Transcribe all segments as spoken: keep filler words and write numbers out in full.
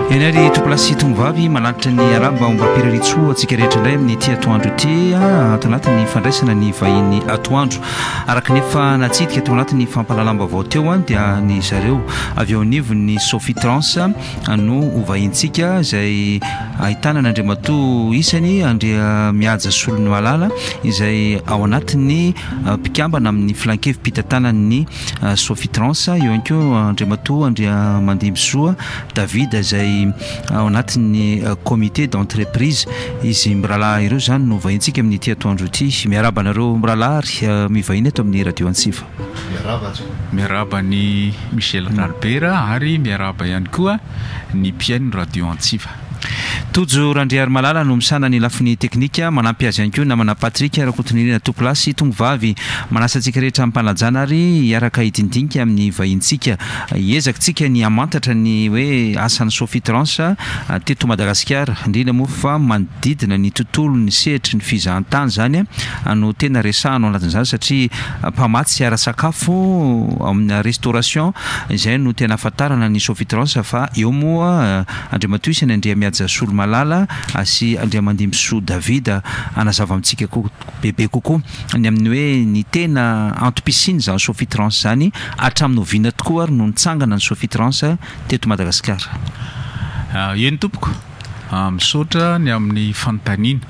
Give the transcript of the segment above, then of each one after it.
Enary toplasi tongovavy manatitra ny araba mba piraritsho atsika rehetra indray amin'ny ity atoandro ity ato anatin'ny fandraisana ny vahiny atoandro araka nefa natsidika teo anatin'ny fampalalambavao teo a dia ny zareo avy eo anivo ny Sophie Trance no hovahintsika izay ahitana n'Andriamatoa isany andrea mihaja solon'ny malala izay ao anatin'ny mpikambana amin'ny filankevim-pitantanan'ny Sophie Trance eo ihany koa Andriamatoa andrea Mandimsoa David izay ao anatin'ny comité d'entreprise izy miralahy ireo zany no vahintsika amin'ny ity atoandro ity. Miaraba nareo miralahy mivahiny eto amin'ny radio Antsiva. Miaraba miaraba ny Michel Albert ary miaraba ihany koa ny mpiaino radio Antsiva. Tojo Randriary Malala no misana ny lafiny teknika manampy azy ihany koa namana Patrick Rakotonirina Toplasy Tongovavy manasa antsika rehetra ampanajana ary iaraka hidindinika amin'ny vahintsika iezakitsika ny amantatra ny hoe asan'ny Sophie Trance teto Madagasikara indrindra moa fa manodidina ny tontolo ny sehatra ny fizahantany zany no tena resahana ao anatin'izany satria mpamatsy sy ara-sakafo amin'ny restauration izay no tena ahafantarana ny Sophie Trance fa eo moa Andriamatoa isany andrea mihaja solo malala sy andrea Mandimsoa David anazava amintsika bebe kokoa ny amin'ny hoe ny tena antom-pisiny zany Sophie Trance zany hatramin'ny oviana tokoa ary no nitsangana ny Sophie Trance teto Madagasikara. Eny tompoko misaotra ny amin'ny fanontaniana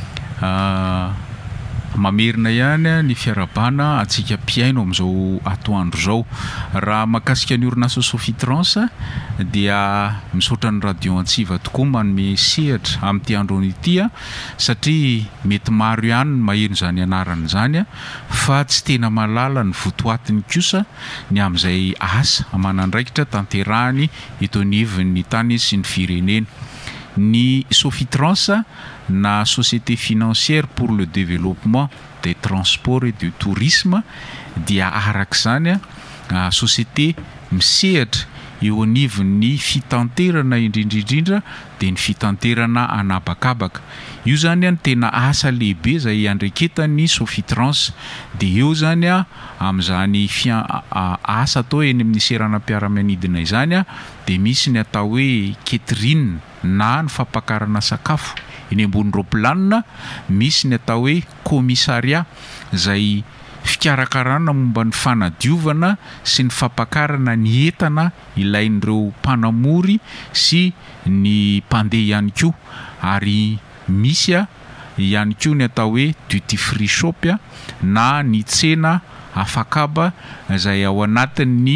mamerina ihany ny fiarabana atsika mpiaino amin'izao atoandro zao raha mahakasika ny orinasa Sophie Trance dia misaotra ny radio Antsiva tokoa manome sehatra amin'ity androny ity satria mety maro ihany ny maheno zany anarany zany fa tsy tena malala ny votoatiny kosa ny amin'izay asa amanandraikitra tanterahany eto anivon'ny tany sy ny firenena. Ni Sophie Trance na Société financière pour le développement des transports et du tourisme dia arak'izany a société misehatra eo anivon'ny fitanterana indrindrindrindra dia ny fitanterana anabakabaka. Io zany a tena asa lehibe izay andreketany Sophie Trance dia eo zany a amin'izany asa atao eny amin'ny seranam-piaramanidina izany a dia misy ny atao hoe catering na ny fampakarana sakafo eny ambony roaplanina, misy ny atao hoe commissariat izay fikarakarana momba ny fanadiovana sy ny fampakarana ny entana ilain'ireo mpanamory sy ny mpandeha ihany koa, ary misy ihany koa ny atao hoe duty free shop na ny tsena afakaba izay ao anatin'ny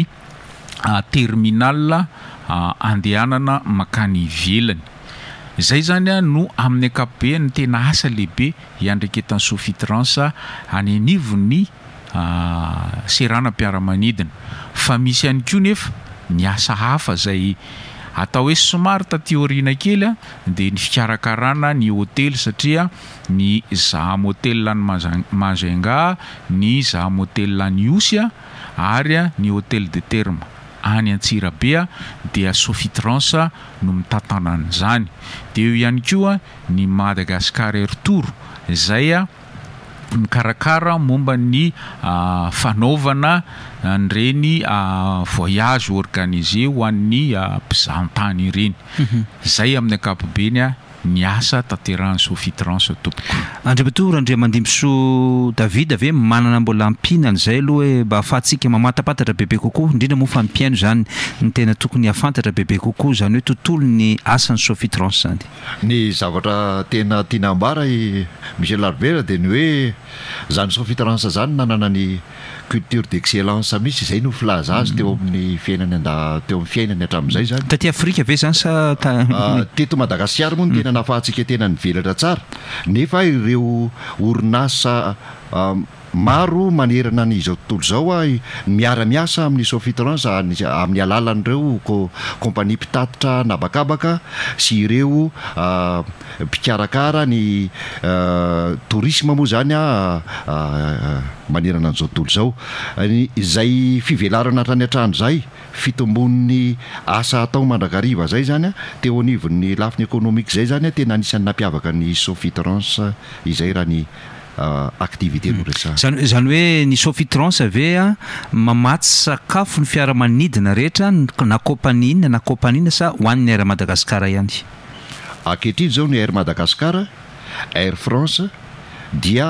terminal andehanana makany ivelany. Izay zany no amin'ny ankapobeny tena asa lehibe iandreketan'ny Sophie Trance any anivon'ny seranam-piaramanidina. Fa misy ihany koa nefa ny asa hafa izay atao hoe somary taty aoriana kely dia ny fikarakarana ny hôtely satria ny Zaham Hotel any Majunga, ny Zaham Hotel any Osy ary ny Hôtel de Terme any Antsirabe dia Sophie Trance no mitantana an'izany. Dia eo ihany koa ny Madagascar Retour izay mikarakara momba ny fanaovana an'ireny voyage organisé ho an'ny mpizahantany ireny. Izay amin'ny ankapobeny ny asa tanterahany Sophie Trance tompoko. Andriamatoa andrea Mandimsoa David ave manana mbola ampinana izay aloha hoe mba ahafahantsika mamatapatatra bebe kokoa indrindra moa fa ny mpiaino zany ny tena tokony ahafantatra bebe kokoa zany hoe tontolo ny asan'ny Sophie Trance zany. Ny zavatra tena tiana ambara Michel Albert dia ny hoe zany Sophie Trance zany nanana ny culture d'excellence misy izay no filaza azy teo amin'ny fiainany anda teo amin'ny fiainany hatramin'izay zany. Taty Afrika ve zany sa teto Madagasikara moa no tena nahafahantsika tena nivelatra tsara nefa ireo orinasa maro manerana n'izao tontolo zao a miara-miasa amin'ny Sophie Trance amin'ny alalan'ireo kompania mpitatitra nabakabaka sy ireo mpikarakara ny tourisme moa zany a manerana n'izao tontolo zao izay fivelarana hatrany hatrany zay fitombon'ny asa atao mandrakariva zay zany a teo anivon'ny lafiny économique zay zany a tena anisan'ny nampiavaka ny Sophie Trance izay raha ny activité no resahana. Zany zany hoe ny Sofitrans ave a mamatsy sakafo ny fiaramanidina rehetra na compagnie inona na compagnie inona sa hoan'ny Air Madagasikara ihany. Ankehitriny zao ny Air Madagasikara, Air France dia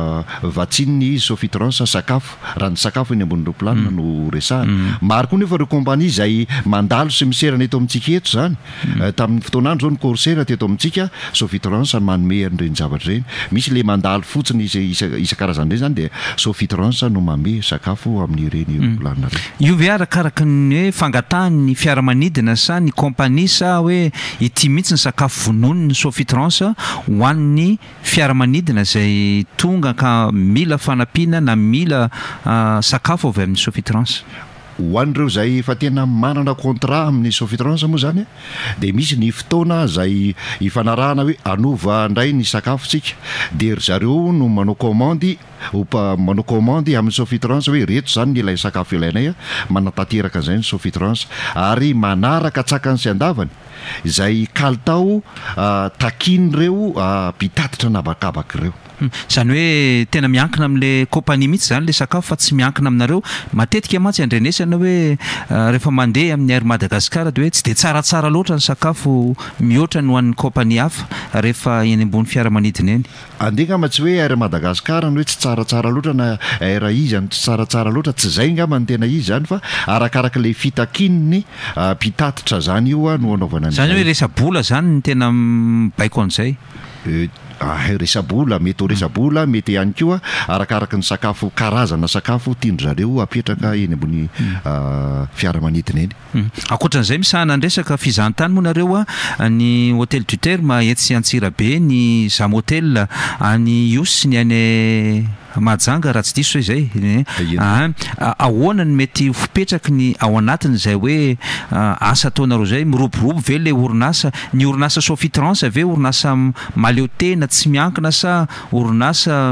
vatsin'ny Sofitrans sakafo raha ny sakafo eny ambony roplanina no resahana. Maro koa nefa reo compagnie izay mandalo sy miserana eto amintsika eto zany. Tamin'ny fotoanandro zao ny Corsair teto amintsika, Sofitrans manome an'ireny zavatra ireny. Misy le mandalo fotsiny isan-karazany ireny zany dia Sofitrans no manome sakafo amin'ireny roplanina ireny. Io ve arakaraka ny hoe fangatahan'ny fiaramanidina sa ny compagnie sa hoe ity mihitsy ny sakafo vonon'ny Sofitrans ho an'ny fiaramanidina zay tonga ka mila fanampiana na mila uh, sakafo avy amin'ny Sofitrans. Ho an'ireo zay efa tena manana contrat amin'ny Sofitrans moa zany dia misy ny fotoana zay ifanarahana hoe anova indray ny sakafotsika dia ry zareo no manao commande opa manao commande amin'ny Sofitrans hoe reto zany ny ilay sakafo ilainay, manatanteraka izay ny Sofitrans ary manaraka tsakany sy andavany izay kalitao uh, takin'ireo uh, mpitatitra nabakabaka ireo. Zany hoe tena miankina amin'le compagnie mihitsy zany le sakafo fa tsy miankina aminareo. Matetika mantsy andrenesana hoe uh, rehefa mandeha amin'ny Air Madagasikara dia hoe tsy dia tsaratsara loatra ny sakafo mihoatra no an'ny compagnie hafa rehefa eny ambony fiaramanidina eny. Andeha ngamba tsy hoe Air Madagasikara no hoe tsy tsaratsara loatra na Air izy tsy tsaratsara loatra, tsy zay ngamba ny tena izy zany fa arakaraka le fitakininy uh, mpitatitra zany io no anaovana zany hoe resabola zany ny tena baiko an'izay. Uh, Ah, resabola mety ho resabola mety ihany koa arakaraka ny sakafo karazana sakafo tiandry zareo apetraka eny ambony uh, fiaramanidina eny. Mm. Ankoatran'izay misahana andresaka fizahantany moa nareo a ny Hôtel du Terme etsy Antsirabe, ny Zam Hotel any Iosy ny any Mahajanga raha tsy diso izay. Ah, ahoana ny mety fipetraky ny ao anatiny izay hoe asa ataonareo izay miroborobo ve le orinasa, ny orinasa Sofitrans ve orinasa maleo tena tsy miankina sa orinasa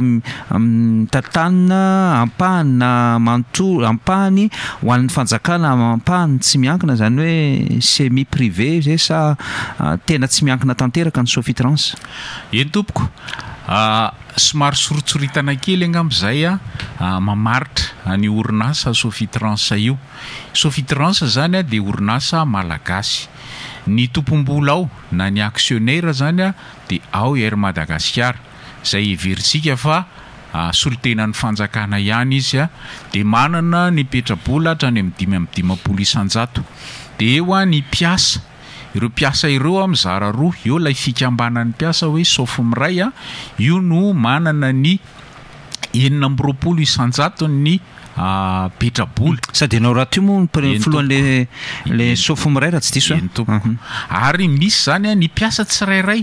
tatanina ampahana manto ampahany ho an'ny fanjakana ampahany tsy miankina, zany hoe semi privé zay sa tena tsy miankina tanteraka ny Sofitrans? Eny tompoko, Uh, somary soritsoritana kely angamb'izay a uh, mamaritra ny orinasa Sofitrans io. Sofitrans zany a dia orinasa malagasy. Ny tompom-bola ao na ny actionnaire zany a dia ao Air Madagasikara izay everitsika fa uh, solontenan'ny fanjakana ihany izy a, dia manana ny petrabola hatrany amin'ny dimy amby dimampolo isanjato. Dia eo a ny mpiasa, ireo mpiasa ireo a mizara roa, eo ilay fikambanan'ny mpiasa hoe sofo miray a, io no manana ny enina amby roapolo isanjato ny uh, petrabola. Sady ianao raha teo moa ny filohan'le le sofo miray raha tsy diso. Uh-huh. Ary misy zany a ny mpiasa tsirairay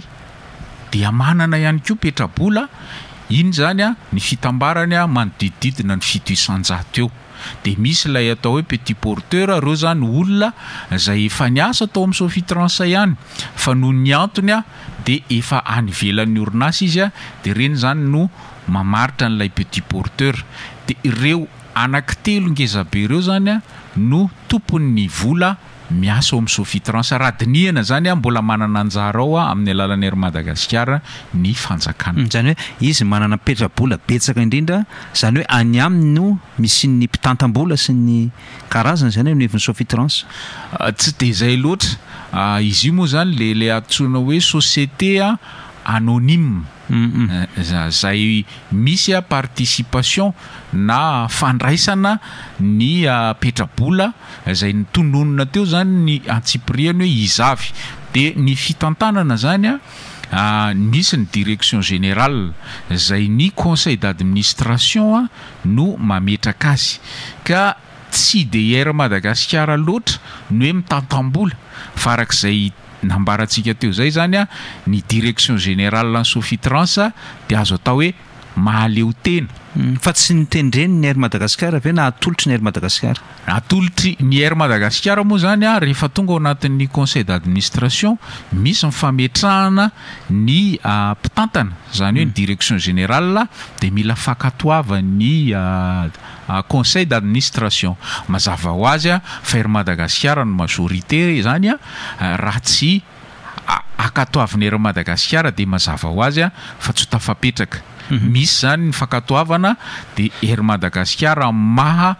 dia manana ihany koa petrabola, iny zany a ny fitambarany a manodidididina ny fito isanjato eo. Dia misy ilay atao hoe petit porteur, reo zany olona izay efa niasa atao amin'ny Sofitrans ihany fa noho ny antony a dia efa any ivelan'ny orinasa izy a, dia ireny zany no mamaritra n'ilay petit porteur. Dia ireo anankitelo ngezabe ireo zany a no tompon'ny vola miasa ao amin'ny Sofitrans. Raha dinihana zany a mbola manana anjara ao a amin'ny alalan'ny Air Madagasikara ny fanjakana. Zany hoe izy manana petrabola betsaka indrindra, zany hoe any aminy no misy ny mpitantam-bola sy ny karazany zany hoe neviny Sofitrans. Uh, tsy dia izay loatra. Uh, izy io moa zany le le antsoina hoe société a anonyme. Mm -hmm. uh, zay misy a participation na fandraisana ny uh, petrabola izay nitononona teo zany ny antsipriany hoe izavy. Dia ny fitantanana zany a uh, misy ny direction générale izay ny conseil d'administration a no mametraka azy, ka tsy dia Air Madagasikara loatra no hoe mitantam-bola fa arak'izay nambarantsika teo zay zany a ny direction générale ny Sofitrans dia azo atao hoe mahaleo tena. Mm, fa tsy nitendreny ny Air Madagasikara ve na atolotry ny Air Madagasikara? Atolotry ny Air Madagasikara moa zany a rehefa tonga ao anatin'ny conseil d'administration misy mifametrahana ny uh, mpitantana, zany hoe ny direction générale dia mila fankatoava ny uh, uh, conseil d'administration. Mazava ho azy a fa Air Madagasikara no majorité zany a uh, raha tsy akatoavin'ny Air Madagasikara dia mazava ho azy a fa tsy ho tafapetraka. misy zany ny fankatoavana de ery Madagasikara maha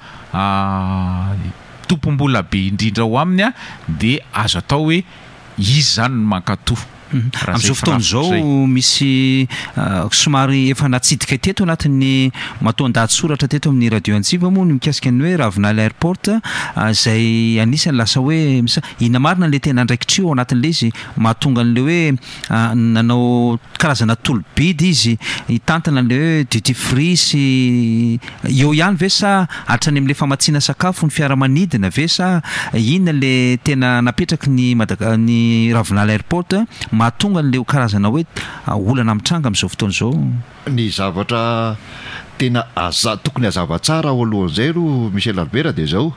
tompom-bola be indrindra ao aminy a de azo atao hoe izy zany no mankatoa. Amin'izao fotoana izao misy somary efa natsidika teto anatin'ny matoan-daty soratra teto amin'ny radio Antsiva moa ny mikasika ny hoe Ravinala Airport izay anisany lasa hoe ina marina le tena andraikitra io anatin'le izy mahatonga an'le hoe nanao karazana tolobidy izy hitantana an'le hoe duty free sy eo ihany ve sa hatrany amin'le famatsiana sakafo ny fiaramanidina ve sa inona le tena napetraky ny Madagasikara ny Ravinala Airport mahatonga an'le karazana hoe olana mitranga amin'izao fotoana izao? Ny zavatra tena aza tokony hazava tsara ao alohan'izay ro Michel Albert dia izao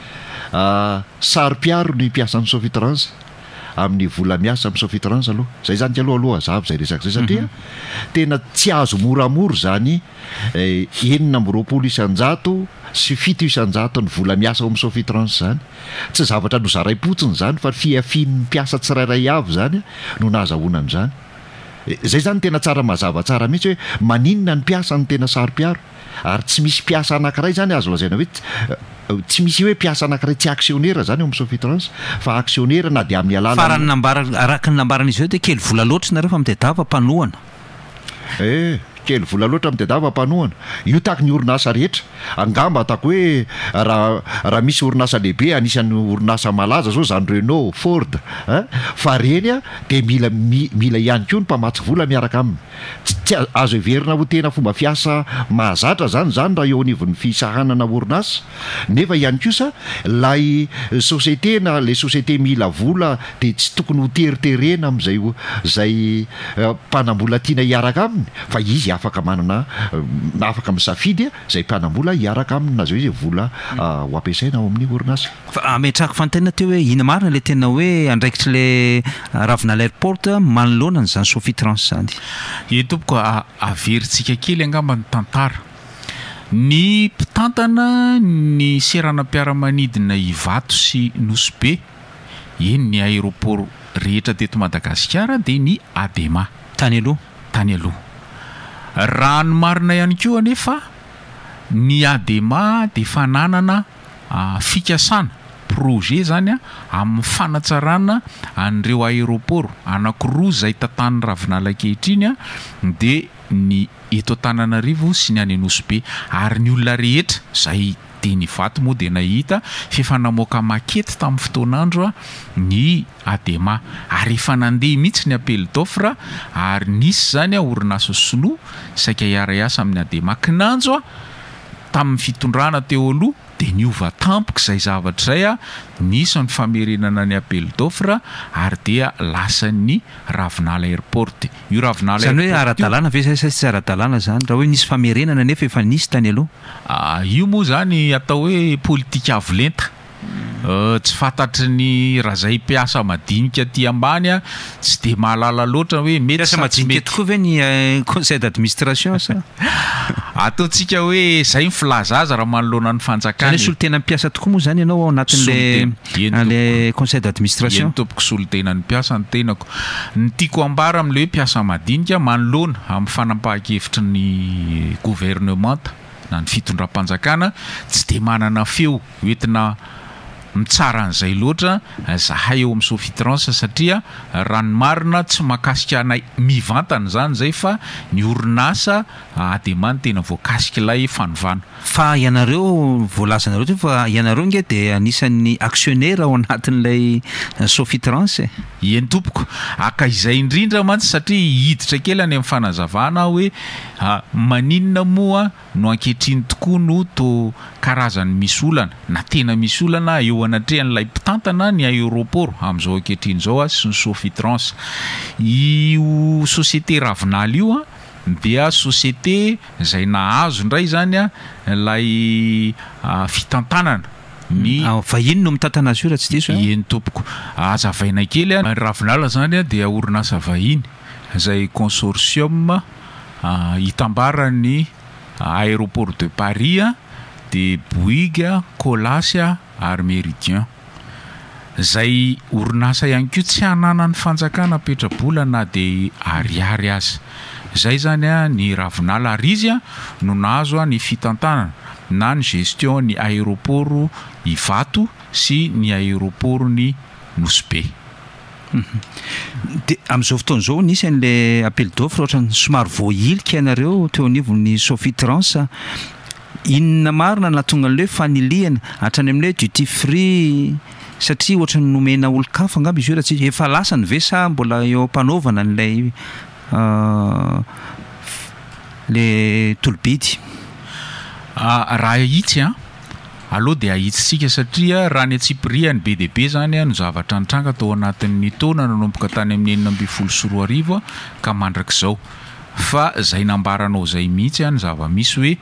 sary-piaro ny mpiasan'ny Sofitrans amin'ny vola miasa amin'ny Sofitrans aloha zay zany aloha aloha azava zay resaka zay satria tena tsy azo moramora zany enina amby roapolo isanjato sy fito isanjato ny vola miasa ao amin'ny Sofitrans zany tsy zavatra nozarai-potsiny zany fa fiafian'ny mpiasa tsirairay avy zany no nahazahoana an'izany. Zay zany tena tsara mazava tsara mihitsy hoe maninona ny mpiasa ny tena sary-piaro ary tsy misy mpiasa anankiray zany azo lazaina hoe tsy misy hoe mpiasa anankiray tsy aksionera zany eo amin'ny Sofitrans fa aksionera na dia amin'ny alala farany nambara araka ny nambaran'izy hoe kely vola loatra nareo fa mitedava mpanohana eh kely vola loatra mitedava mpanohana io taky ny orinasa rehetra angamba atako hoe raha raha misy orinasa lehibe anisan'ny orinasa malaza zao zany Renault, Ford hein fa reny a de mila mila ihany koa ny mpamatsy vola miaraka aminy tsy azo heverina ho tena fomba fiasa mahazatra zany zany raha eo anivon'ny fisahanana orinasa nefa ihany kosa lay société na les sociétés mila vola de tsy tokony ho teriterena amin'izay zay mpanambola tiana hiaraka aminy fa izy afaka manana afaka misafidy zay mpanambola hiaraka aminy na zao izy vola ho ampiasaina ao amin'ny orinasa. Ametraka fantaina teo hoe ina marina le tena hoe andraikitra le Ravinala Airport manoloana n'izany Sofitrans zany. Ie tompoko averintsika kely angamba ny tantara ny mpitantana ny seranam-piaramanidina Ivato sy Nosy eny ny aéroport rehetra teto Madagasikara dia ny Adema tany aloha tany aloha raha ny marina ihany koa anefa ny Adema dia fananana fikasana projet zany a amin'ny fanatsarana an'ireo aéroport anankiroa zay tantan'ny Ravinala ankehitriny a dia ny eto Antananarivo sy ny any Nosy ary ny olona rehetra zay dia ny Ivato moa dia nahita fefa namoaka makety tamin'ny fotoan'andro a ny Adema ary efa nandeha mihitsy ny appel d'offre ary nisy zany a orinasa sinoa saika hiara-iasa amin'ny Adema kinanjo a tamin'ny fitondrana teo aloha dia niova tampoka izay zavatra izay a nisy ny famerenana ny appel d'offre ary dia lasan'ny Ravinala Airport. Io Ravinala Airport zany hoe ara-dalàna ve zay sy ara-dalàna zany raha hoe nisy famerenana nefa efa nisy tany aloha? Io moa zany atao hoe politika avolenta. Tsy fantatry ny raha zay mpiasa madinika aty ambany a tsy dia mahalala loatra hoe mety sa madinika tokoa ve ny conseil d'administration sa ataontsika hoe zay ny filazaza raha manoloana ny fanjakana solo tena mpiasa tokoa moa zany ianao ao anatin'le le conseil d'administration tompoko solo tena ny mpiasa ny tenako ny tiako ambara amin'le hoe mpiasa madinika manoloana amin'ny fanampahan-kevitry ny gouvernement na ny fitondram-panjakana tsy dia manana feo hoentina mitsara an'izay loatra zahay eo amin'ny Sofitrans satria raha ny marina tsy mahakasika anay mivantana zany zay fa ny orinasa Adema ny tena voakasika ilay fanovana fa ianareo voalazanareo ty fa ianareo nge dia anisan'ny aksionera ao anatin'ilay Sofitrans eny tompoko aka izay indrindra mantsy satria hiditra kely any amin'ny fanazavana hoe maninona moa no ankehitriny tokoa no to karazany misy olana na tena misy olana eo anatrehan'ilay mpitantana ny aéroport amin'izao ankehitriny zao a sy ny Sofitrans io société Ravinala io a dia société zay nahazo indray zany a lay fitantanana ny vahiny no mitantana azy io raha tsy diso eny tompoko azavaina kely a Ravinala zany a dia orinasa vahiny zay consortium hitambarany aéroport de Paris de Bouygues, Colas ary Méridien zay orinasa ihany koa tsy hanana ny fanjakana petrabola na dia ariary azy. Zay zany a ny ravinala ary izy a no nahazo a ny fitantanana na ny gestion ny aéroport i Vato sy ny aéroport ny Nosbe. De amin'izao fotoan'izao nisy an'ilay appel d'offre ohatrany somary voailika ianareo teo anivon'ny Sofitrans. Inona marina na tonga an'ilay fanilihana hatrany amin'ilay duty free satria ohatrany nomena olo-kafa angamba izy io raha tsy efa lasa ny ve sa mbola eo ampanaovana an'ilay le tolobidy? Raha hitsy a aloha dia ahitsitsika satria raha ny atsipiriany be dia be zany a no zavatra nitranga tao anatin'ny taona nanomboka tany amin'ny enina amby folo sy roa arivo ka mandrak'izao. Fa zay nambaranao zay mihitsy a ny zava-misy hoe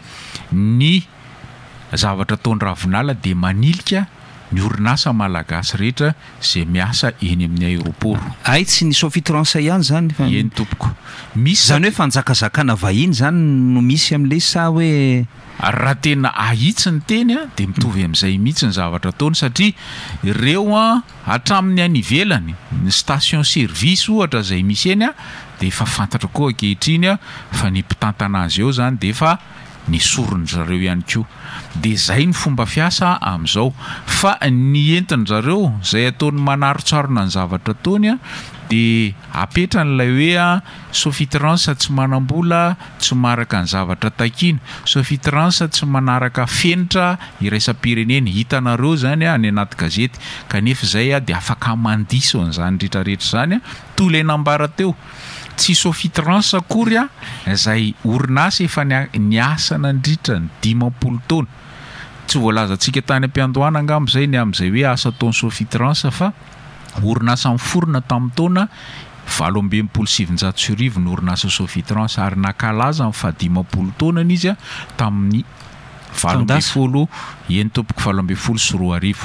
ny zavatra taony ravinala dia manilika ny orinasa malagasy rehetra zay miasa eny amin'ny aéroport. Ay tsy ny Sofitrans ihany zany fa eny tompoko. Misy zany hoe fanjakazakana vahiny zany no misy amin'ilay sa hoe raha tena ahitsy ny teny a dia mitovy amin'izay mihitsy ny zavatra taony satria ireo a hatramin'ny any ivelany ny station service ohatra zay misy eny a dia efa fantatra koa ankehitriny a fa ny mpitantana azy eo zany dia efa ny sorony zareo ihany koa. Dia zay ny fomba fiasa amin'izao fa ny entiny zareo zay ataony manarotsarona ny zavatra taony a dia apetra n'ilay hoe a Sofitrans tsy manambola tsy maraka ny zavatra takiana, Sofitrans tsy manaraka fenitra iraisam-pirenena. Hitanareo zany a any anaty gazety kanefa zay a dia afaka mandiso an'izany rehetrarehetra zany a toy ilay nambara teo. Tsy Sofitrans akory a zay orinasa efa niasa nandritra ny dimampolo taona. Tsy voalazantsika tany am-piandohana angamba zay ny amin'izay hoe asa taony Sofitrans fa orinasa miforona tamin'ny taona valo amby enimpolo sy sivinjato sy arivo ny orinasa Sofitrans ary nakalaza amin'ny fahadimampolo taona izy a tamin'ny valo amby folo eny tompoko valo amby folo sy roa arivo.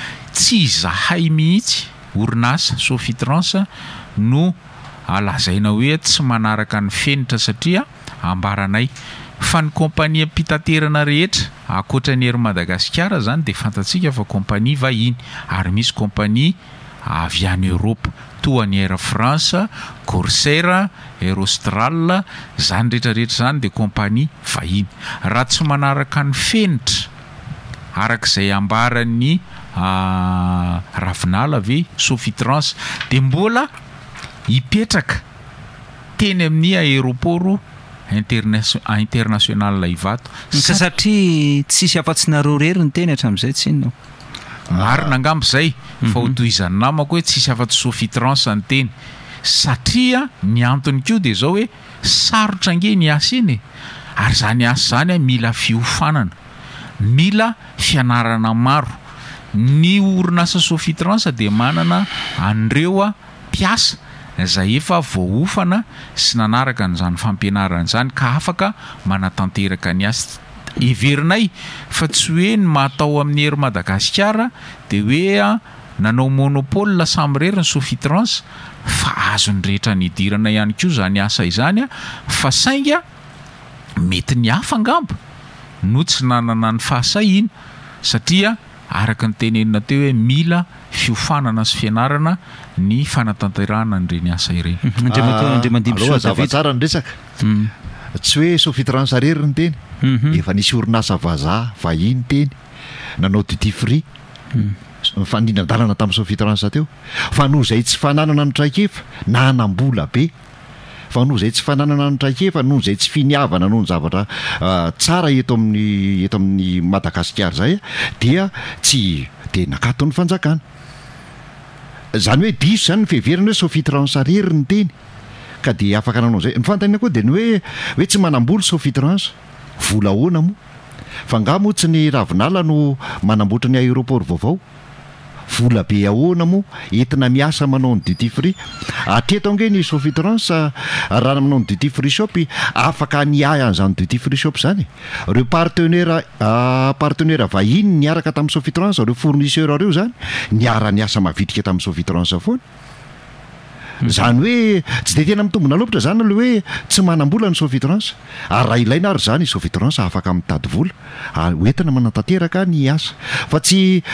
Tsy zahay mihitsy orinasa Sofitrans no alazaina hoe tsy manaraka ny fenitra satria ambaranay fa ny kompania mpitaterana rehetra akoatra ny ery Madagasikara zany dia fantatsika fa kompania vahiny ary misy kompania avy any Europe toa ny Air France, Corsair, Air Austral zany rehetrarehetra zany dia kompania vahiny. Raha tsy manaraka ny fenitra arak'izay ambaran'ny ravinala ve Sofitrans dia mbola hipetraka teny amin'ny aéroport international i Vato satria tsisy afa-tsinareo rery ny teny hatramin'izay tsy inona marina angamba zay fa ho tohizany namako hoe tsisy afa-tsy Sofitrans ny teny satria ny antony koa dia zao hoe sarotra ange ny asa eny ary zany asa zany a mila fiofanana, mila fianarana maro. Ny orinasa Sofitrans dia manana an'ireo a mpiasa zay efa voaofana sy nanaraka n'izany fampianarana izany ka afaka manatanteraka ny asa. Iverinay fa tsy hoe ny mahatao amin'ny ery Madagasikara dia hoe a nanao monopole samy rery ny Sofitrans fa azo ny rehetra ny idirana ihany koa zany asa izany a fa sainga mety ny hafa angamba no tsy nanana ny fahasahina satria araka ny tenenina teo hoe mila fiofanana sy fianarana ny fanatanterahana n'ireny asa ireny. Aloha zava-tsara ny resaka tsy hoe Sofitrans rery ny teny efa nisy orinasa vazaha vahiny teny nanao duty free fanindran-dalana tamin'ny Sofitrans teo fa noho izay tsy fananana ny traikefa na anam-bola be fa noho izay tsy fananana ny traikefa noho izay tsy finiavana noho ny zavatra tsara eto amin'ny eto amin'ny Madagasikara zay dia tsy dia nakato ny fanjakana. Zany hoe diso zany ny fiheverana hoe Sofitrans rery ny teny ka dia afaka nanao zay. Ny fantany koa dia ny hoe hoe tsy manamboly Sofitrans vola ahoana moa fa nga moa tsy ny ravinala no manamboatra ny aéroport vaovao vola be ahoana moa entina miasa manao ny duty free atreto ange ny Sofitrans raha manao ny duty free shop afaka niaya an'izany duty free shop zany reo partenaire partenaire vahiny niaraka tamin'ny Sofitrans reo fournisseur reo zany niara niasa mavitrika tamin'ny Sofitrans foana zany hoe tsy de tena mitombona loatra zany le hoe tsy manam-bola ny Sofitrans ary raha ilaina ary zany Sofitrans afaka mitady vola hoentina manatanteraka ny asa fa tsy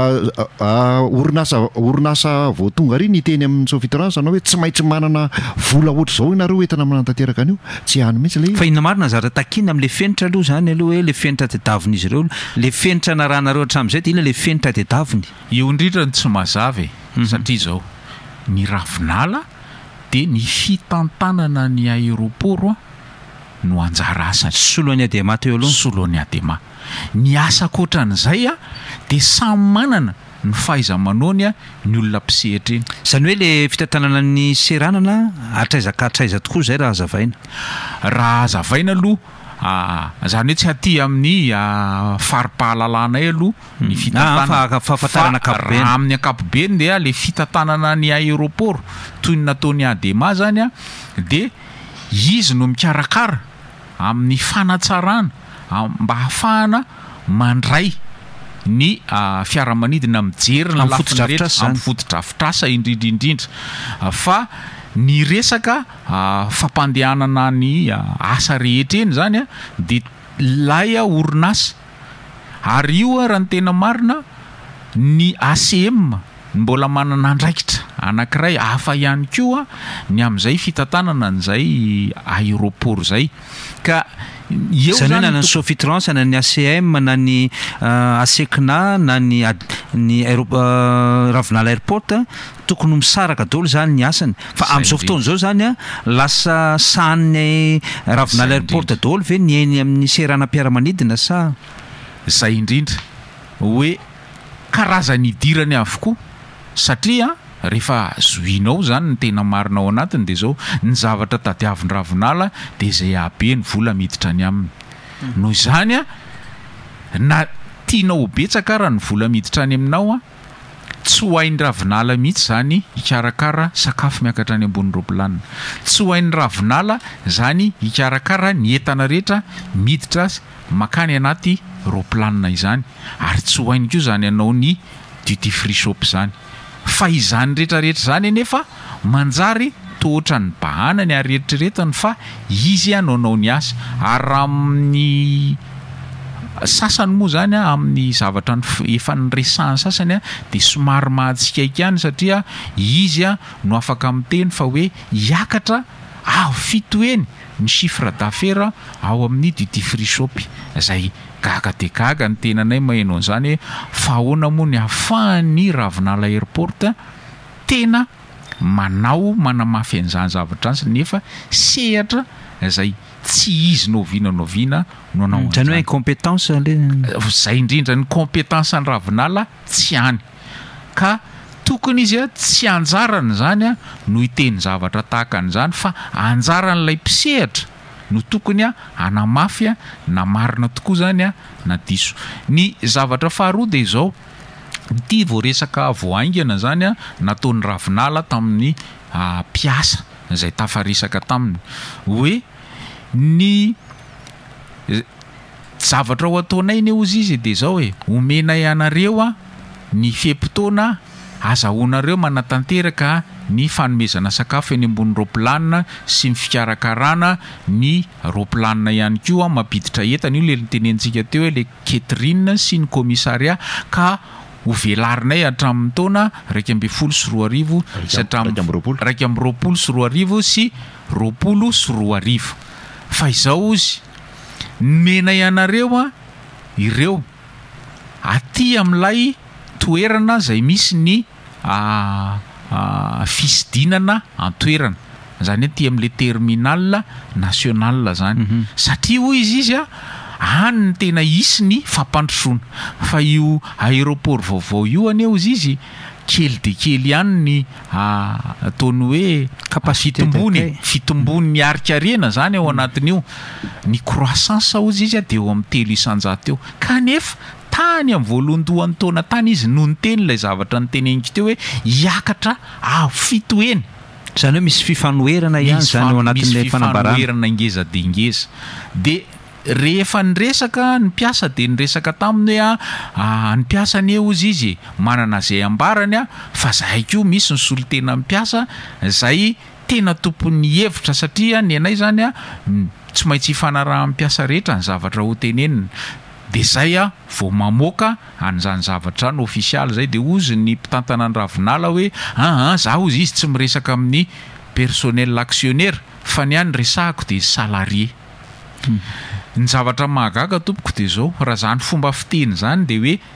orinasa orinasa voatonga ry ny teny amin'ny Sofitrans anao hoe tsy maintsy manana vola ohatr' zao inareo hoentina manatanteraka an'io tsy hany mihitsy le fa inona marina zara takina am'le fenitra aloha zany aloha hoe le fenitra tedaviny izy ireo le fenitra naranareo hatramin'izay de ila le fenitra tedaviny io indrindra ny tsy mazavy satria zao ny ravinala de ny fitantanana ny aéroport no anjara asany soloany adema teo aloha soloany adema ny asa koatran'izay a de samy manana ny faiza manony a ny olona mpisehatra iny zany hoe le fitantanana ny seranana atraizaka atraiza tokoa zay raha azavaina raha azavaina aloha zany hoe tsy aty amin'ny faripahalalana aloha ny fitantanana fahafantarana akapobe raha amin'ny akapobeny dia le fitantanana ny aéroport toy ny nataony adema zany a de izy no mikarakara amin'ny fanatsarana mba hafahana mandray ny fiaramanidina mijerina lafiny rehetra amin'ny fotodrafitrasa indrindrindrindra fa ny resaka fampandehanana ny asa rehetra eny zany a de lay a orinasa ary io a raha ny tena marina ny A C M mbola manana andraikitra anankiray hafa ihany koa ny amin'izay fitantanana n'izay aéroport zay ka eo zany na ny Sofitrans na ny A C M na ny ASECNA na ny ny Ravinala Airport tokony misaraka daholo zany ny asany fa amin'izao fotoana zao zany a lasa sahan'ny Ravinala Airport daholo ve ny eny amin'ny seranam-piaramanidina sa zay indrindra hoe karazany idirany avokoa satria rehefa zoinao zany ny tena marina ao anatiny de zao ny zavatra tadiaviny Ravinala de zay abe ny vola miditra any aminy noho izany a na tianao betsaka raha ny vola miditra any aminao a tsy ho hain'ny Ravinala mihitsy zany hikarakara sakafo miakatra any ambony ropilanina tsy ho hain'ny Ravinala zany hikarakara ny entana rehetra miditra makany anaty ropilanina izany ary tsy ho hainy koa zany anao ny duty free shop zany fa izany rehetrarehetra zany nefa manjary tohatra ny bahana ny arehetraretany fa izy anaonao ny asa ary amin'ny sasany moa zany a amin'ny zavatra efa nyresahany sasany a de somary mahatsikaiky ihany satria izy a no afaka miteny fa hoe hiakatra ao fitoeny ny chiffre d'affaires ao amin'ny duty free shop zay gaga de gaga ny tenanay maheno an'izany fa ahoana moa ny ahafahan'ny Ravinala Airport tena manao manamafy an'izany zavatra any nefa sehatra zay tsy izy noviana noviana no anao zany hoe compétence le zay indrindra ny compétence ny Ravinala tsy any ka tokony izy a tsy anjarany zany a no hiteny zavatra tahaka an'izany fa anjaran'ilay mpisehatra no tokony a anamafy a na marina tokoa zany a na diso ny zavatra faharoa de izao ity voaresaka voaingana zany a nataon'ny Ravinala tamin'ny mpiasa zay tafaresaka taminy hoe ny zavatra ho ataonay ne ozy izy de zao hoe omenay anareo a ny fepotona azahoanareo manatanteraka ny fanomezana sakafo eny ambony ropilanina sy ny fikarakarana ny ropilanina ihany koa mampiditra entana io le tenentsika teo hoe le catering sy ny commissariat ka ho velarinay hatramin'ny taona raika amby folo sy roa arivo sy hatramin'ny raika amby roapolo sy roa arivo sy roapolo sy roa arivo fa izao ozy menay anareo a ireo aty amin'ilay toerana zay misy ny fisidinana antoerana zany aty amin'le terminal national zany satria hoy izy izy a any ny tena isy ny fampandrosoana fa io aéroport vaovao io aneo izy izy kely de kely ihany ny ataony hoe fitombony fitombony ny arikarena zany ao anatin'io ny croissance ozy izy a de eo amin'ny telo isanjato eo kanefa tany amin'ny voalohandohan'ny taona tany izy no ny teny ilay zavatra ny teneniko teo hoe hiakatra ao fito eny zany hoe misy fifanoherana ihany zany ao anatin'ilay fanambarana fifanoherana ngeza de ngeza de rehefa nyresaka ny mpiasa de nyresaka taminy hoe a ny mpiasa ny eo izy izy manana zay ambarany a fa zahay ko misy ny solo tena mpiasa zay tena tompony hevitra satria ny anay zany a tsy maintsy hifanaraha mpiasa rehetra ny zavatra ho tenenina de zay a vao mamoaka an'izany zavatra ny ofisialy zay de ozy ny mpitantana ny ravinala hoe aa zaho izy izy tsy miresaka amin'ny personnel actionnaire fa ny any resahako de salarié hmm. Ny zavatra mahagaga tompoko de zao raha zany fomba fiteny zany de hoe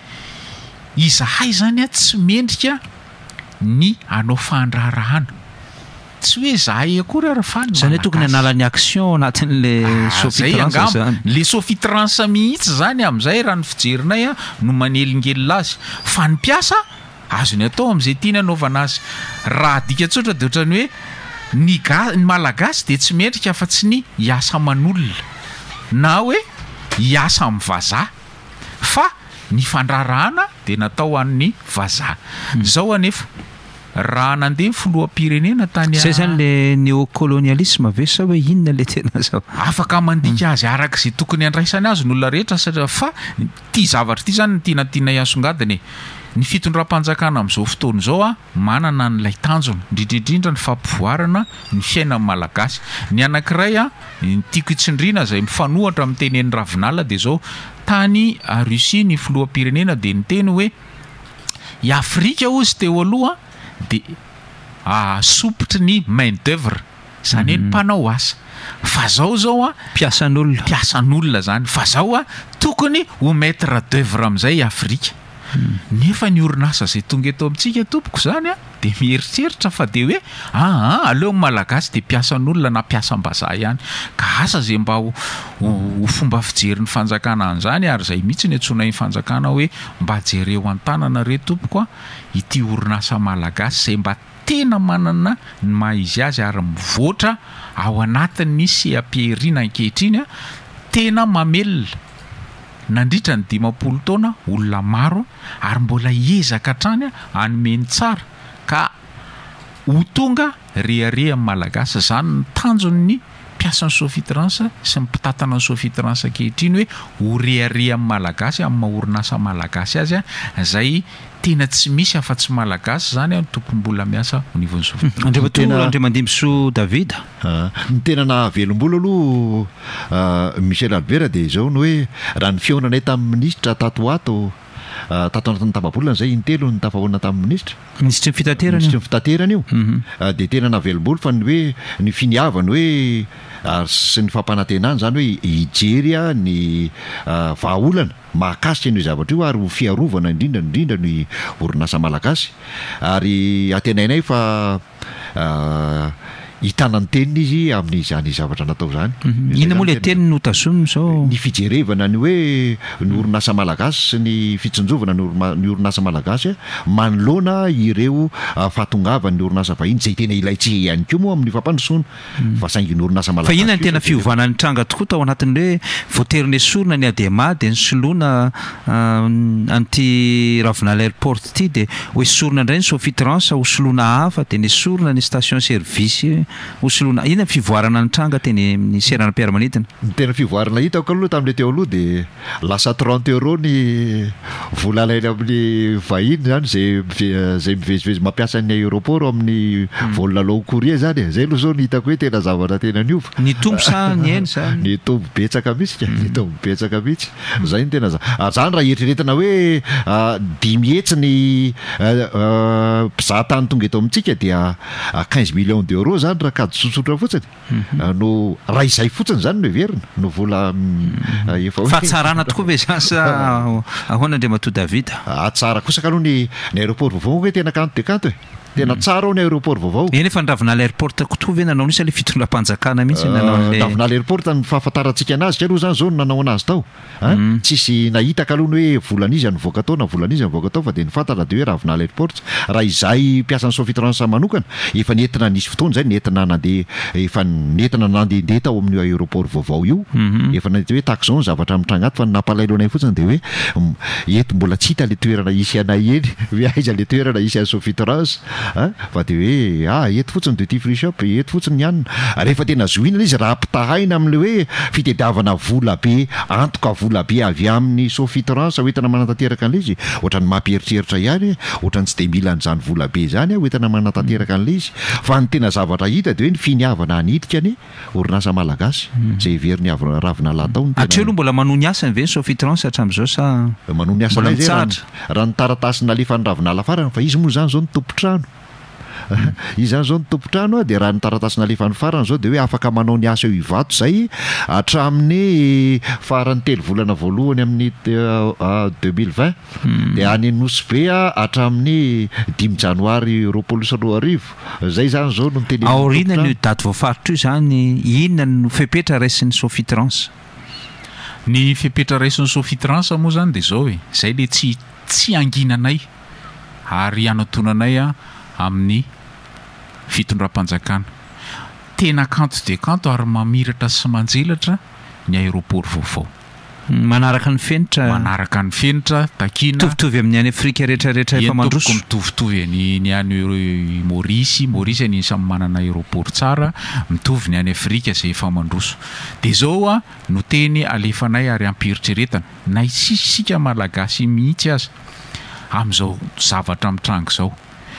izahay zany a tsy mendrika ny anao fandrarahana tsy hoe zahay akory raha fa zany hoe tokony hanala ny action anatin'le sofitrance zany le sofitrance mihitsy zany am'izay raha ny fijerinay a no manelingelina azy fa ny mpiasa azony atao am'izay tiany anaovana azy raha dika tsotra de ohatrany hoe ny ga- ny malagasy de tsy mendrika fa tsy ny hiasa manolona na hoe hiasa amin'ny vazaha fa ny fandrarahana de natao an'ny vazaha hmm. Zao anefa raha nandeha filoham-pirenena tany zay zany le néocolonialisme ve sa hoe inona le tena zao afaka mandika azy araka izay tokony andraisany azy n'olona rehetra satria fa ty zavatra ty zany tianatiana iasongadiny ny fitondram-panjakana amin'izao fotoana izao a manana n'ilay tanjona indrindrindrindra ny fampivoarana ny fiainan'ny malagasy ny anankiray a ny tiako itsindriana izay mifanohatra amin'ny tenen'ny ravinala de zao tany a Russie ny filoham-pirenena de ny teny hoe i Afrika ozy teo aloha de a sopotry ny main d'œuvre zany hoe ny mpanao asa fa zao zao a mpiasan'olona mpiasan'olona zany fa zao a tokony ho maître d'œuvre amin'izay Afrika Hmm. Nefa ny orinasa zay tonga eto amintsika tompoko zany a de mieritreritra fa de hoe aa aleo malagasy de mpiasan'olona na mpiasam-bazaha ihany ka asa zay mba ho, ho, ho fomba fijeryn'ny fanjakana an'izany ary zay mihitsy ny antsonay fanjakana hoe mba jereo an-tanana re tompoko a ity orinasa malagasy zay mba tena manana ny maha-izy azy ary mivoatra ao anatin'ny seapierina ankehitriny a tena mamelona nandritra ny dimampolo taona olona maro ary mbola hiezaka hatrany anomeny tsara ka ho tonga rehareha malagasy zany ny tanjon'ny mpiasan'ny sofitrance sy mipitantana ny sofitrance ankehitriny hoe ho rehareha malagasy amin'ny maha-orinasa malagasy azy a zay tena tsy misy afa-tsy malagasy zany a tompom-bola miasa au niveau ny sofitrance andriamatoro andriamandimso David ny tena nahavelom-bolo aloha Michel Albert de zao ny hoe raha ny fionanay tamin'ny ministra tato ato tato anatin'ny tababolana zay intelo ny tafahoana tamin'ny ministra ministry ny fitaterana ministry ny fitaterana io de tena nahavelom-bolo fa ny hoe ny finiavany hoe ary sy ny fampanantenany zany hoe hijery ny vahaolana mahakasika ny zavatra io ary ho fiarovana indrindra indrindra ny orinasa malagasy ary atenainay fa hitanany teniny izy amin'izany zavatra natao zany ina moa le teniny notazomina zao ny fijerevana ny hoe ny orinasa malagasy sy ny fitsinjovana ny orinasa malagasy manoloana ireo fahatongavany ny orinasa vahiny zay tena ilaitsy ihany koa moa amin'ny fampandrosoana fa saingy ny orinasa malagasy fa inona ny tena fiovana ny tranga tokoa tao anatin'ny hoe voateriny esorina ny adema de ny soloana anty ravinala airport ty de ho esorina indray ny sofitrance ho soloana hafa de ny esorina ny station service hosolona ina fivoarana ny tranga teny ny serana mpiara-manidina ny tena fivoarana hitako aloha tamin'le teo aloha de lasa trente euro ny vola alaina amin'ny vahiny zany zay zay mivezivezy mampiasa ny aéroport amin'ny volona low courrier zany zay aloha zao ny hitako hoe tena zavatra tena niova ny tombo sa ny eny sa ny tombo betsaka mihitsy ny tombo betsaka mihitsy zay ny tena zany raha eritreretina hoe dimy hetsy ny mpizahatany tonga eto amintsika dia quinze millions d'euros zany raha kady tsotsotra fotsiny no raha izay fotsiny zany no heverina no vola efa fa tsarana tokoa ve zany sa ahoana andriamato David tsara kosa ka aloha ny ny aéroport vaovao hoe tena kanto de kanto e tena tsara ao ny aéroport vaovao eny efa ny ravinala airport kotoa ve nanao nisy le fitondram-panjakana mihitsy nanao le ravinala airport ny fahafantarantsika anazy aloha zany zao no nanao anazy tao tsisy nahitaka aloha ny hoe volan'izy nyvoaka tao na volan'izy nyvoaka tao fa de ny fantara de hoe ravinala airport raha izay mpiasan'ny sofitrance manokana efa nentina nisy fotoana zay nentina nandeha efa nentina nandehandeha tao amin'ny aéroport vaovao io efa nahita hoe taxi zao ny zavatra mitranga ato fa napalailo anay fotsiny de hoe eto mbola tsy hita le toerana isy anay eny hoe aiza le toerana isy an'ny sofitrance fa de hoe a eto fotsiny de ty free shop eto fotsiny ny anina rehefa tena zoina izy raha mpitahaina amin'le hoe fitediavana vola be antoka vola be avy amin'ny sofitransa hoentina manatanteraka an'le izy ohatrany mampieritreritra ihany ohatrany tsy de mila n'izany vola be zany a hoentina manatanteraka an'le izy fa ny tena zavatra hita de hoe ny finiavana anidika ny orinasa malagasy zay heveriny avy ravina lataony atreo aloha mbola manao ny asany ve ny sofitransa hatramin'izao sa manao ny asany zay raha ny taratasy nalefa ny ravinala farany fa izy moa zany zao ny tompotrano izy zany zao ny tompotrano a de raha ny taratasy nalefa ny farany zao de hoe afaka manao ny asa eo ivato zay hatramin'ny farany telo volana voalohany amin'ny deux mille vingt de any nosy be a hatramin'ny dimy janoary roapolo sy roa arivo zay zany zao no miteny aorina ny daty voafaritra io zany inona no fepetra raisin'ny sofitransa ny fepetra raisin'ny sofitransa moa zany de zao hoe zay le tsy tsy anginanay ary anatonanay a amin'ny fitondram-panjakana tena kanto de kanto ary mamiratra sy manjelatra ny aéroport vaovao manaraka ny fenitra manaraka ny fenitra takina mitovitovy amin'ny any Afrika rehetrarehetra efa mandroso mitovitovy ny ny any Maurice Maurice any samy manana aéroport tsara mitovy ny any Afrika zay efa mandroso de zao a no teny alefanay ary ampiritreretana na isisika malagasy mihitsy aza amin'izao zavatra mitrango zao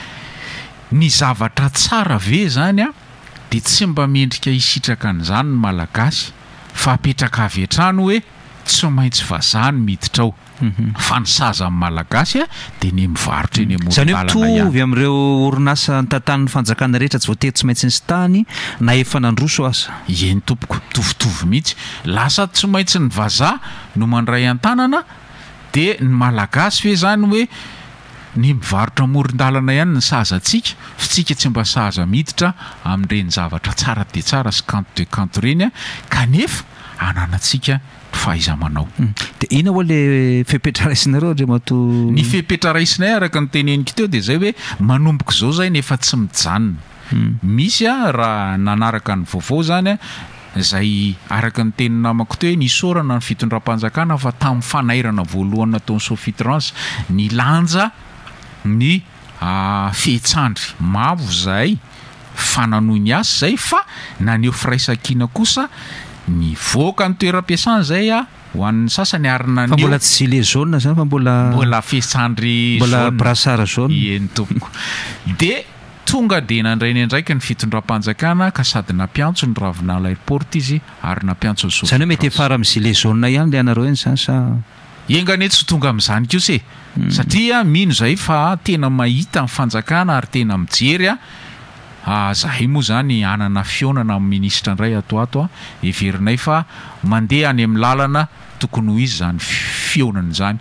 ny zavatra tsara ve zany a de tsy mba mendrika hisitraka an'izany ny malagasy fa apetraka avy hatrano hoe tsy maintsy vazany miditra ao fa ny saza amin'ny malagasy a de ny mivarotra eny amoron-dalana ihany mitovy amin'ireo orinasa tantan'ny fanjakana rehetra tsy voatery tsy maintsy ny tany na efa nandroso asa eny tompoko mitovitovy mihitsy lasa tsy maintsy ny vazaha no mandray an-tanana de ny malagasy ve zany hoe ny mivarotra amoron-dalana ihany ny sazatsika fitsika tsy mba saza miditra amin'ireny zavatra tsara de tsara sy kanto de kanto reny a kanefa ananatsika fahaiza manao de ina hoa le fepetra raisinareo ndre mato ny fepetra raisinay araka ny teneniko teo de zay hoe manomboka zao zay nefa tsy mijanona misy a raha nanaraka ny vaovao zany a zay araka ny teny namako teo hoe nisorana ny fitondram-panjakana fa tamin'ny fanairana voalohany nataon'ny sofitransa ny lanja ny fihetsandry mavo zay fananohy ny asa zay fa naneo firaisankina kosa ny voaka ny toeram-piasana zay a ho an'ny sasany arina fa mbola tsy gilet jaune zany fa mbola mbola fihetsandry mbola brassard jaune eny tompoko de tonga de nandray ny andraiky ny fitondram-panjakana ka sady nampiantso ny ravinala airport izy ary nampiantso ny sofitransa zany hoe mety efara amin'ny gilet jaune ihany le anareo eny zany sa engane tsy tonga amin'izany kose satria mino zay fa tena mahita amin'ny fanjakana ary tena mijery a zahay moa zany anana fionana amin'ny ministra indray atoato a everinay fa mandeha any amin'ny lalana tokony ho izy zany fionana zany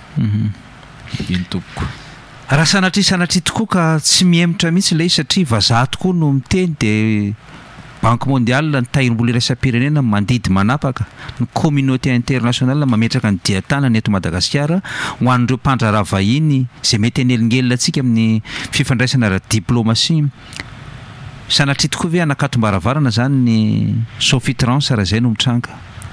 eny tompoko raha sanatria sanatria tokoa ka tsy miemitra mihitsy ilay satria vazaha tokoa no miteny de banque mondiale ny tahirim-bola iraisam-pirenena mandidy manapaka ny communauté internationale mametraka ny diatanany eto Madagasikara ho an'ireo mpandraraha vahiny zay mety anelingelina antsika amin'ny fifandraisana ara-diplomasia sanatria tokoa ve anakatom-baravarana zany ny sofitransa raha zay no mitranga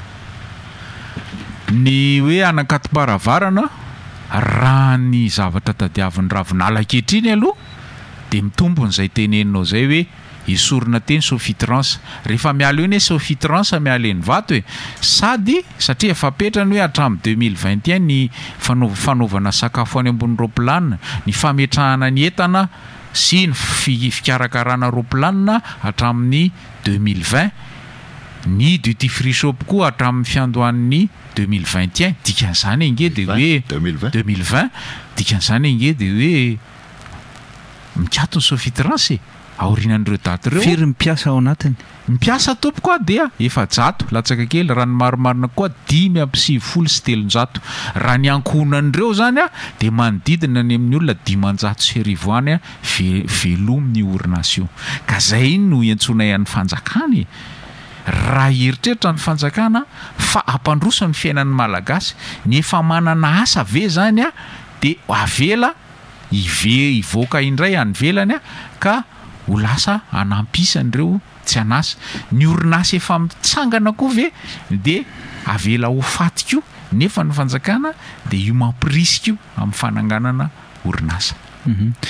ny hoe anakatom-baravarana raha ny zavatra tadiavin'ny ravinala ankehitriny aloha de mitombon'izay teneninao zay hoe isorina teny sofitransa rehefa miala eo ny sofitransa miala eny vato hoe sady satria efa petrany hoe hatramin'ny deux mille vingt et un ny fanaovana sakafo any ambony roplanina ny fametrahana ny entana sy ny fikarakarana roplanina hatramin'ny deux mille vingt ny duty free shop koa hatramin'ny fiandohan'ny deux mille vingt et un dikan'izany inge de hoe deux mille vingt dikan'izany inge de hoe mikato ny sofitransa aorinan'ireo daty ireo firy mipiasa ao anatiny mipiasa tompoko a dia efa jato latsaka kely raha ny marimarina koa dimy amby sivifolo sy telonjato raha ny ankonan'ireo zany a de manodidina ny amin'ny olona dimanjato sy arivo any a velomy ny orinasa io ka zay iny no iantsonay an'ny fanjakany raha eritreritra ny fanjakana fa ampandroso ny fiainan'ny malagasy ny efa manana asa ve zany a de avela ive ivoaka indray any velany a ka ho lasa anampisan'ireo tsy anasa ny orinasa efa mitsangana koa ve de avela ho fatika io nefa ny fanjakana de io mampirisika io amin'ny fananganana orinasa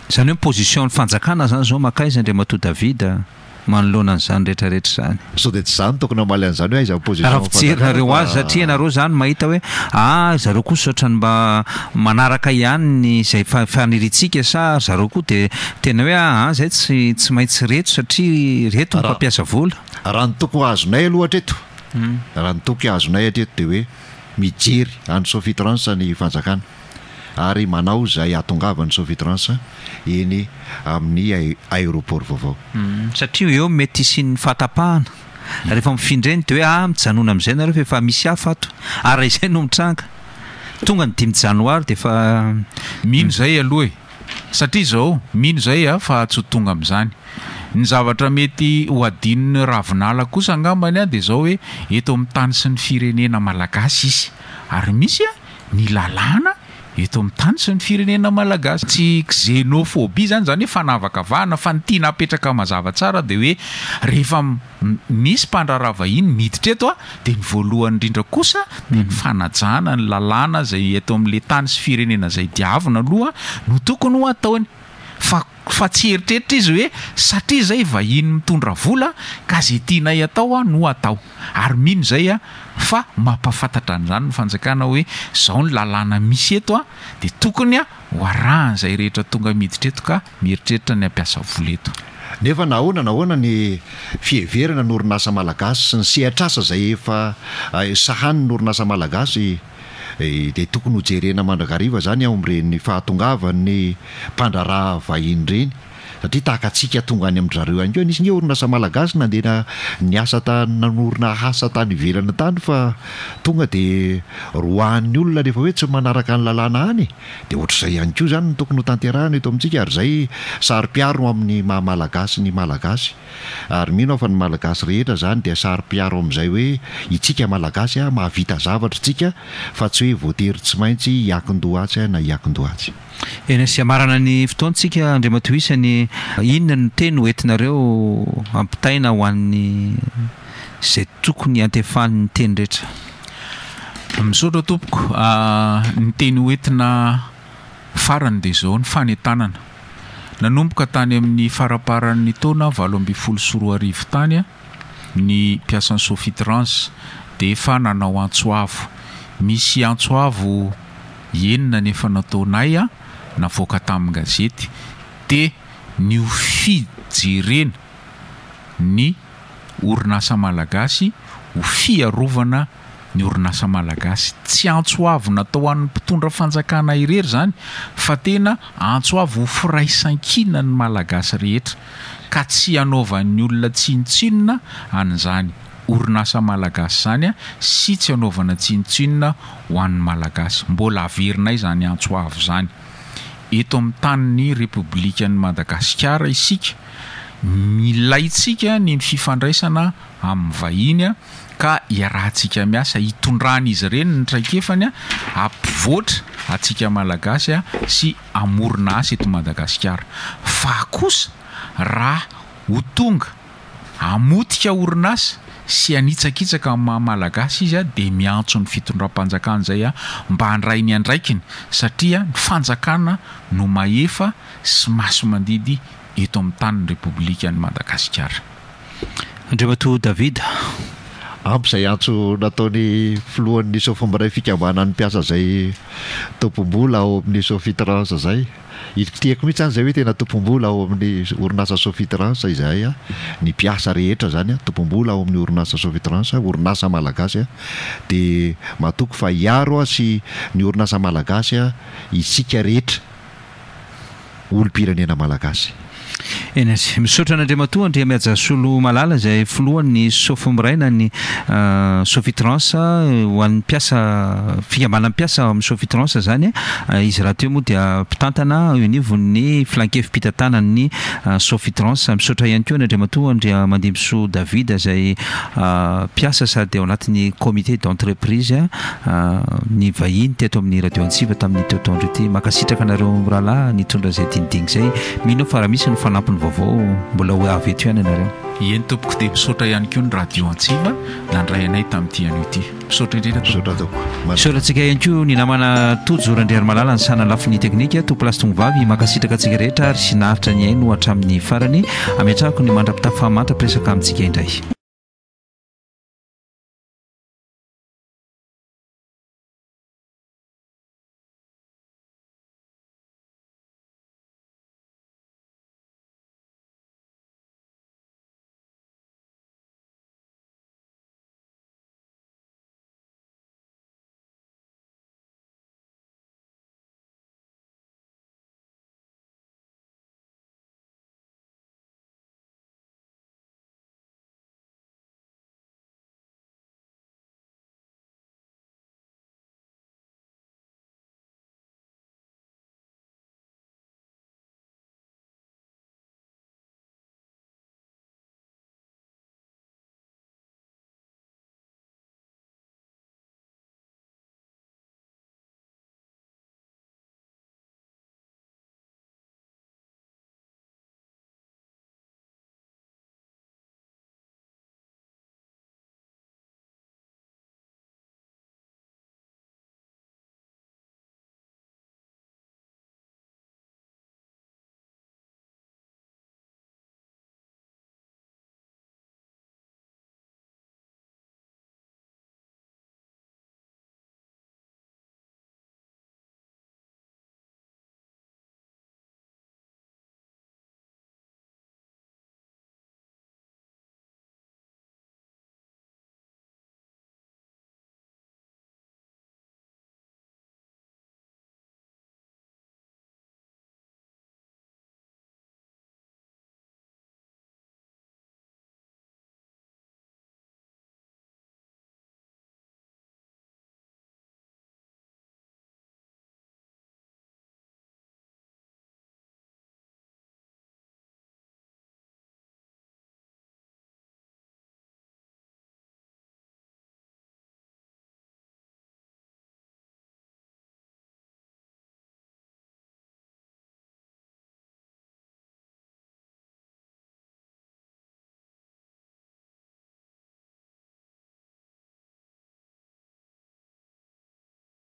Zany hoe position ny fanjakana zany zao makaiza Andriamatoa Davida manoloana an'izany rehetrarehetra zany. So dia tsy zany tokony amaly an'izany hoe aiza position raha fijerynareo azy satria ianareo zany mahita hoe ah zareo koa saotrany mba manaraka ihany izay faniritsika sa zareo koa dia tena hoe ah zay tsy tsy maintsy reto satria reto ny mpampiasa vola. Raha ny toko azonay aloha hatreto raha ny toko azonay hatreto dia hoe mijery any Sofitrans ny fanjakana ary manao zay atongavany Sofitrans eny amin'ny aéroport vaovao. Satria eo mety isian'ny fahatapahana rehefa mifindreny dia hoe ah mijanona amin'izay nareo fa efa misy hafa ato ary izay no mitranga tonga ny dimy janoary dia efa mino zay aloha e satria zao mino zay a fa tsy tonga amin'izany. Ny zavatra mety ho adin'ny ravinala kosa angambany a dia zao hoe eto amin'ny tany sy ny firenena malagasy izy ary misy a ny lalàna eto amin'ny tany sy ny firenena malagasy. Tsy xénophobie zany zany hoe fanavakavahana fa ny tiana apetraka mazava tsara dia hoe rehefa misy mpandraraha vahiny miditra eto a dia ny voalohany indrindra kosa dia ny fanajana ny lalàna zay eto amin'le tany sy firenena zay diavina aloha no tokony ho ataony fa fa tsy eritreritra izy hoe satria zay vahiny mitondra vola ka zay tianay atao a no atao ary mino zay a fa mampafantatra an'izany ny fanjakana hoe zao ny lalàna misy eto a dia tokony a hoarahany zay rehetra tonga miditra eto ka mieritreritra ny ampiasa vola eto. Nefa nahoana nahoana ny fiheverana ny orinasa malagasy sy ny sehatrasa zay efa sahany ny orinasa malagasy dia tokony ho jerena mandrakariva zany ao amin'ireny fahatongavany mpandraraha vahiny reny satria tahaka antsika tonga any amin'izareo ihany koa nisy ny orinasa malagasy nandena niasa tany nanorina asa tany ivelana tany fa tonga dia roahan'ny olona rehefa hoe tsy manaraka ny lalàna any dia ohatr'izay ihany koa zany no tokony ho tanterahana eto amintsika ary zay sary-piaro amin'ny maha-malagasy ny malagasy ary mino aho fa ny malagasy rehetra zany dia sary-piaro amin'izay hoe itsika malagasy a mahavita zavatra tsika fa tsy hoe voatery tsy maintsy hiakin-dohatsy na hiakin-dohatsy. Eny sy amarana ny fotoantsika Andriamatoa isany inona ny teny hoentinareo ampitaina ho an'ny zay tokony antefan'ny teny rehetra. Misaotra tompoko ny teny hoentina farany dia zao ny fanentanana nanomboka tany amin'ny faraparan'ny taona valo amby folo sy roa arivo tany a ny mpiasan'ny Sofitrans dia efa nanao antsoavo misy antsoavo enina nefa nataonay a navoaka tamin'ny gazety dia ny ho fijerena ny orinasa malagasy ho fiarovana ny orinasa malagasy tsy antsoavo natao an'ny mpitondra fanjakana irery zany fa tena antsoavo ho firaisan-kina ny malagasy rehetra ka tsy hanaovan'ny olona tsinotsinona an'izany orinasa malagasy zany a sy tsy hanaovana tsinotsinona ho an'ny malagasy. Mbola averinay zany antsoavo zany eto amin'ny tanin'ny Repoblikan'i Madagasikara isika milaitsika ny fifandraisana amin'ny vahiny a ka iarahantsika miasa hitondrany izy ireny ny traikefany a ampivoatra atsika malagasy a sy amorona asa eto Madagasikara fa kosa raha ho tonga amotika orinasa sy anitsakitsaka amin'ny malagasy izy a dia miantso ny fitondram-panjakana zay a mba handray ny andraikiny satria ny fanjakana no maefa sy maso mandidy eto amin'ny tanin'ny Repoblikan'i Madagasikara. Andriamatoa Davida amp'izay antso nataony filohan'ny Sofombaray fikambanan'ny mpiasa zay tompom-bola ao amin'ny Sofitrans zay tiako mihitsy zany zay hoe tena tompom-bola ao amin'ny orinasa Sofitrans izay a ny mpiasa rehetra zany a tompom-bola ao amin'ny orinasa Sofitrans orinasa malagasy a dia mahatoky fa hiaro a sy ny orinasa malagasy a isika rehetra olom-pirenena malagasy. Eny sy misaotra an'Andriamatoa Andria Miajasolo Malala izay filohan'ny Sofombraina ny Sofitrans ho an'ny mpiasa fikambanan'ny mpiasa amin'ny Sofitrans zany izy raha teo moa dia mpitantana io anivon'ny flankefim-pitantanan'ny Sofitrans. Misaotra ihany koa n'Andriamatoa Andria Mandimso Davida izay mpiasa sady ao anatin'ny comité d'entreprise ny vahiny teto amin'ny radio Antsiva tamin'ny teotondro ity. Makasitraka anareo rahalahy nitondra izay dinidiny izay mino fa raha misy ny fanampiny vaovao mbola ho avy eto ihany ianareo. Eny tompoko dia misaotra ihany koa ny radio Antsiva nandray anay tamin'ity anio ity. Misaotra indrindra misaotra tompoko. Misaotratsika ihany koa ny namana tojo Randriary Malala ny sana lafiny teknika tompolasy tongovavy makasitraka antsika rehetra ary sinaritra ny aino hatramin'ny farany ametrahako ny mandrapitafahamanta presaka amintsika indray.